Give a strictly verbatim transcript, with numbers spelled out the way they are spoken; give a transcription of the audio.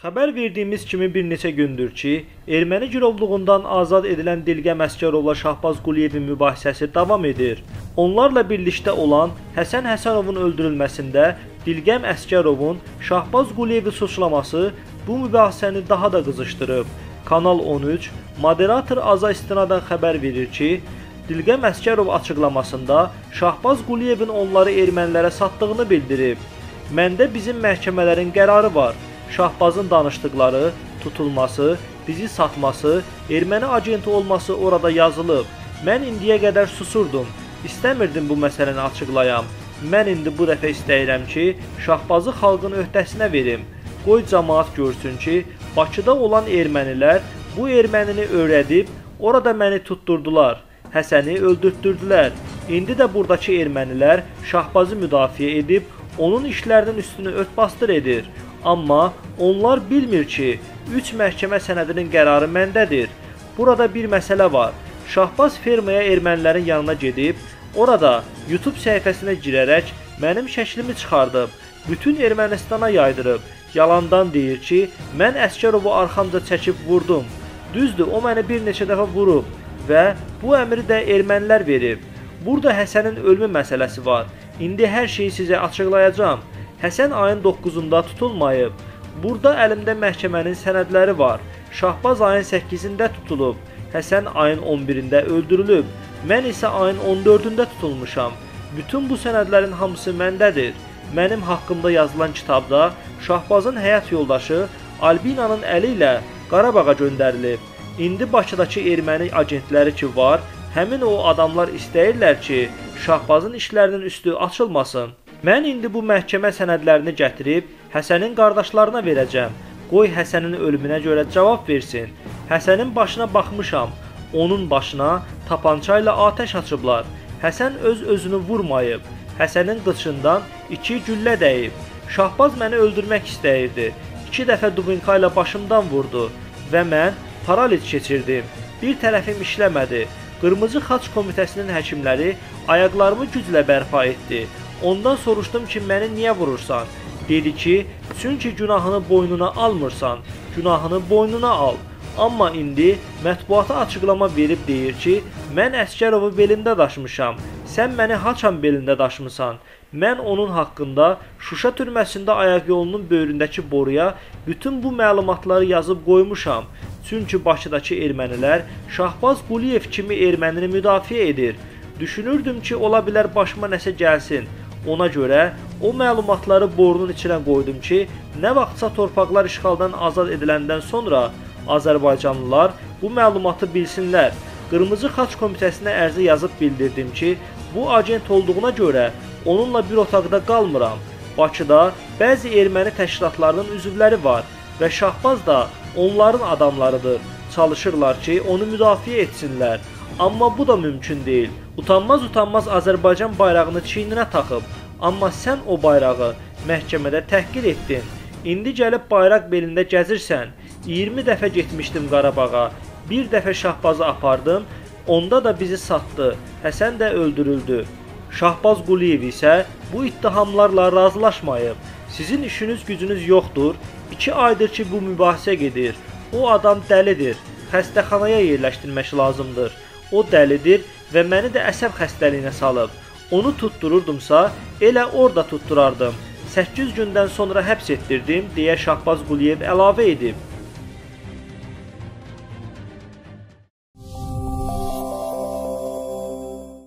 Xəbər verdiyimiz kimi bir neçə gündür ki, erməni girovluğundan azad edilən Dilgəm Əsgərovla Şahbaz Quliyevin mübahisəsi davam edir. Onlarla birlikdə olan Həsən Həsənovun öldürülməsində Dilgəm Əsgərovun Şahbaz Quliyevi suçlaması bu mübahisəni daha da qızışdırıb. Kanal on üç, moderator Aza istinadən xəbər verir ki, Dilgəm Əsgərov açıqlamasında Şahbaz Quliyevin onları ermənilərə satdığını bildirib. Məndə bizim məhkəmələrin qərarı var. Şahbazın danışdıqları, tutulması, bizi satması, erməni agenti olması orada yazılıb. Mən indiyə qədər susurdum. İstəmirdim bu məsələni açıqlayam. Mən indi bu dəfə istəyirəm ki, Şahbazı xalqın öhdəsinə verim. Qoy cəmaat görsün ki, Bakıda olan ermənilər bu ermənini öyrədib, orada məni tutturdular. Həsəni öldürtdürdülər. İndi də buradakı ermənilər Şahbazı müdafiə edib, onun işlərinin üstünü ört-basdır edir. Amma onlar bilmir ki, üç məhkəmə sənədinin qərarı məndədir. Burada bir məsələ var. Şahbaz fermaya ermənilərin yanına gedib, orada YouTube səhifəsinə girərək mənim şəklimi çıxardıb, bütün Ermənistana yaydırıb. Yalandan deyir ki, mən Əsgərovu arxamca çəkib vurdum. Düzdür, o məni bir neçə dəfə vurub və bu əmri də ermənilər verib. Burada Həsənin ölümü məsələsi var. İndi hər şeyi sizə açıqlayacağam. Həsən ayın doqquzunda tutulmayıb. Burada əlimdə məhkəmənin sənədləri var. Şahbaz ayın səkkizində tutulub. Həsən ayın on birində öldürülüb. Mən isə ayın on dördündə tutulmuşam. Bütün bu sənədlərin hamısı məndədir. Mənim haqqımda yazılan kitabda Şahbazın həyat yoldaşı Albinanın əli ilə Qarabağa göndərilib. İndi Bakıdakı erməni agentləri ki var, həmin o adamlar istəyirlər ki, Şahbazın işlərinin üstü açılmasın. Mən indi bu məhkəmə sənədlərini gətirib Həsənin qardaşlarına verəcəm. Qoy Həsənin ölümünə görə cavab versin. Həsənin başına baxmışam. Onun başına tapança ilə atəş açıblar. Həsən öz özünü vurmayıb. Həsənin qıçından iki güllə dəyib. Şahbaz məni öldürmək istəyirdi. İki dəfə dubinka ilə başımdan vurdu və mən paraliz keçirdim. Bir tərəfim işləmədi. Qırmızı Xaç Komitəsinin həkimləri ayaqlarımı güclə bərpa etdi. Ondan soruşdum ki, məni niyə vurursan? Dedi ki, çünki günahını boynuna almırsan, günahını boynuna al. Amma indi mətbuata açıqlama verib deyir ki, mən Əsgərovu belində daşımışam, sən məni haçan belində daşımısan? Mən onun haqqında Şuşa türməsində ayaq yolunun böyründəki boruya bütün bu məlumatları yazıb qoymuşam. Çünki Bakıdakı ermənilər Şahbaz Quliyev kimi ermənini müdafiə edir. Düşünürdüm ki, ola bilər başıma nəsə gəlsin. Ona görə o məlumatları borunun içinə qoydum ki, nə vaxtsa torpaqlar işğaldan azad ediləndən sonra Azərbaycanlılar bu məlumatı bilsinlər. Qırmızı Xaç Komitəsinə ərizə yazıb bildirdim ki, bu agent olduğuna görə onunla bir otaqda qalmıram. Bakıda bəzi erməni təşkilatlarının üzvləri var və Şahbaz da onların adamlarıdır. Çalışırlar ki, onu müdafiə etsinlər. Amma bu da mümkün deyil. Utanmaz-utanmaz Azərbaycan bayrağını çiyninə taxıb. Amma sən o bayrağı məhkəmədə təhqir etdin. İndi gəlib bayraq belində gəzirsən. iyirmi dəfə getmişdim Qarabağa. Bir dəfə Şahbazı apardım. Onda da bizi satdı. Həsən də öldürüldü. Şahbaz Quliyev isə bu ittihamlarla razılaşmayıb. Sizin işiniz gücünüz yoxdur. İki aydır ki, bu mübahisə gedir. O adam dəlidir. Xəstəxanaya yerləşdirmək lazımdır. O dəlidir və məni də əsəb xəstəliyinə salıb. Onu tuttururdumsa, elə orada tutturardım. səkkiz gündən sonra həbs etdirdim, deyə Şahbaz Quliyev əlavə edib.